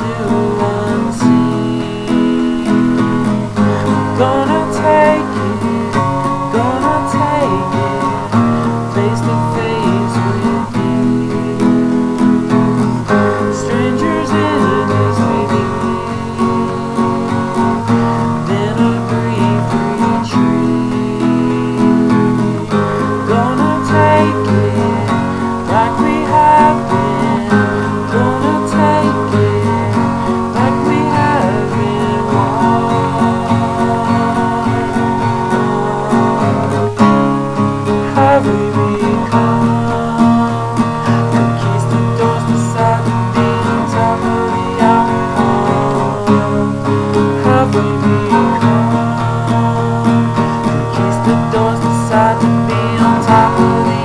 new unseen. Gonna take it, face to face with you. Strangers in this city, then a brief retreat. Gonna take it like we have been. Gonna take it like we have been. Have we become conquistadors beside the beat on top of the outcome? Have we become conquistadors beside the beat on top of the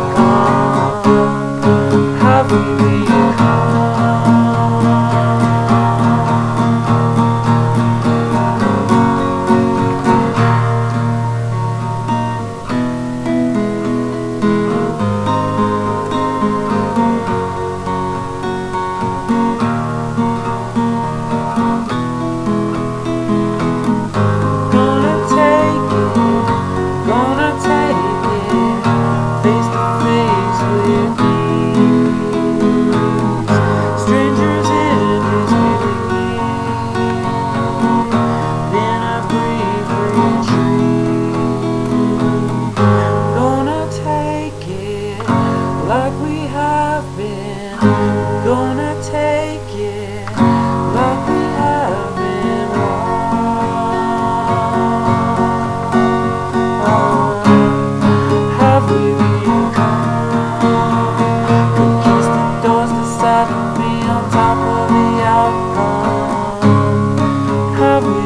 outcome? Have we become? Face to face with these strangers in this city, then a brief retreat. Gonna take it like we have been. Gonna take it like we have been. Have we conquistadors decide to be on top of the outcome? Have we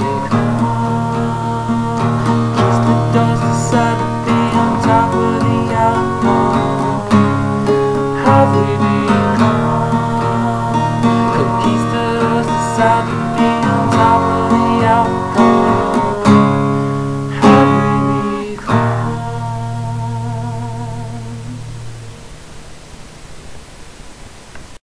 conquistadors decide to be on top of the outcome? Have we conquistadors decide